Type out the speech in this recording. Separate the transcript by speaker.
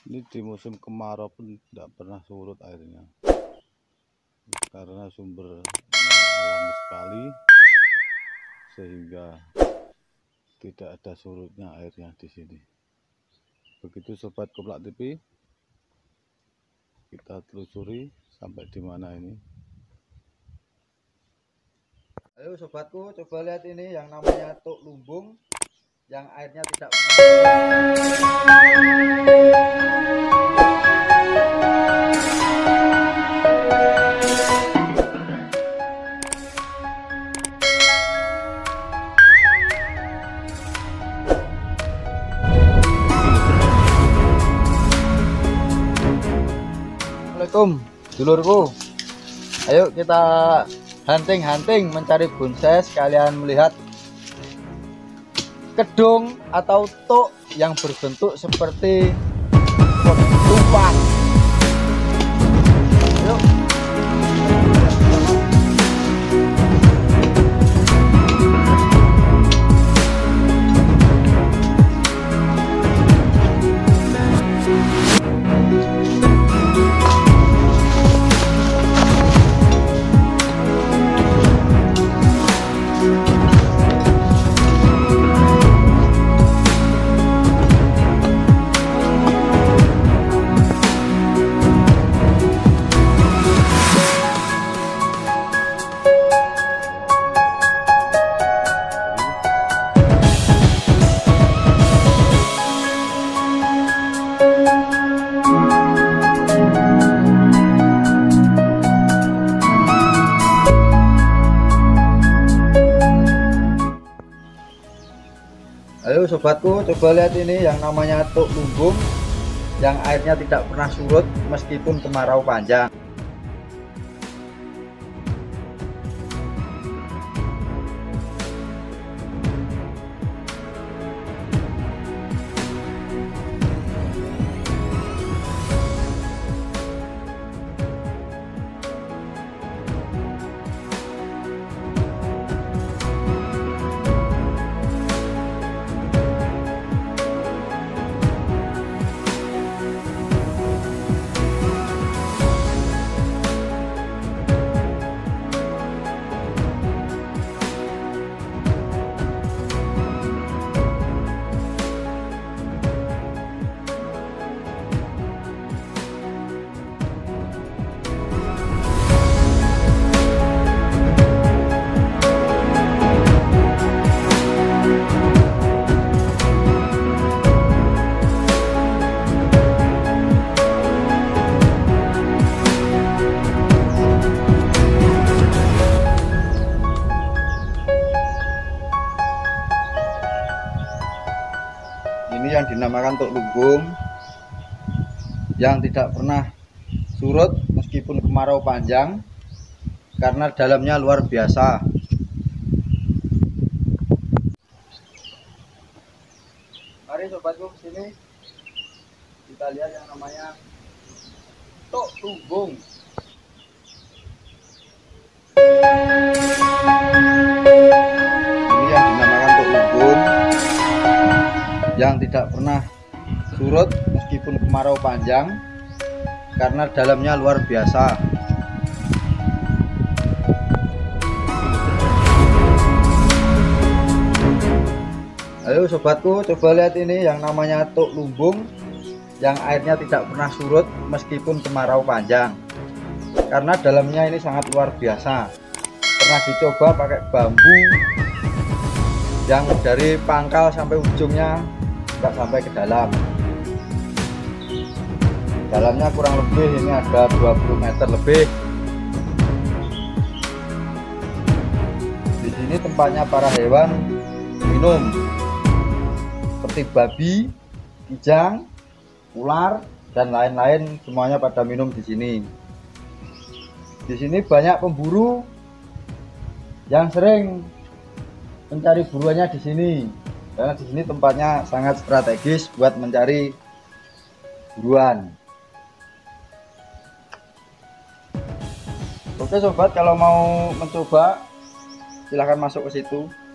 Speaker 1: Ini di musim kemarau pun tidak pernah surut airnya, karena sumbernya alami sekali sehingga tidak ada surutnya airnya di sini. Begitu Sobat Kuplak TV, kita telusuri sampai di mana ini.
Speaker 2: Ayo sobatku, coba lihat ini yang namanya Tuk Lumbung yang airnya tidak pernah. Assalamualaikum dulurku, ayo kita hunting mencari bonsai, sekalian melihat kedung atau tuk yang berbentuk seperti tumpang. Ayo. Ayo sobatku, coba lihat ini yang namanya Tuk Lumbung yang airnya tidak pernah surut meskipun kemarau panjang. Ini yang dinamakan Tuk Lumbung yang tidak pernah surut meskipun kemarau panjang karena dalamnya luar biasa. Mari sobatku kesini, kita lihat yang namanya Tuk Lumbung. Ini yang dinamakan Tuk Lumbung yang tidak pernah surut meskipun kemarau panjang karena dalamnya luar biasa. Ayo sobatku, coba lihat ini yang namanya Tuk Lumbung yang airnya tidak pernah surut meskipun kemarau panjang karena dalamnya ini sangat luar biasa. Pernah dicoba pakai bambu yang dari pangkal sampai ujungnya nggak sampai ke dalam. Dalamnya kurang lebih ini ada 20 meter lebih. Di sini tempatnya para hewan minum seperti babi, kijang, ular dan lain-lain, semuanya pada minum di sini. Di sini banyak pemburu yang sering mencari buruannya di sini. Karena di sini tempatnya sangat strategis buat mencari buruan. Oke sobat, kalau mau mencoba silahkan masuk ke situ.